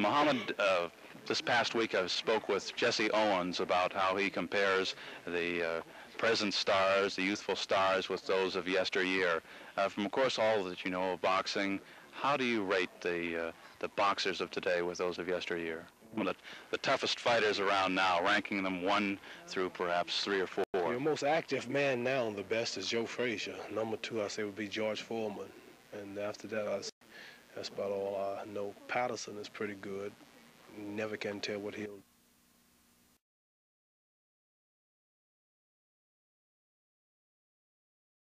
Muhammad, this past week I spoke with Jesse Owens about how he compares the present stars, the youthful stars, with those of yesteryear. From, of course, all that you know of boxing, how do you rate the boxers of today with those of yesteryear? Well, the toughest fighters around now, ranking them 1 through perhaps 3 or 4. The most active man now, the best, is Joe Frazier. Number 2, I say, would be George Foreman. And after that, that's about all I know. Patterson is pretty good. You never can tell what he'll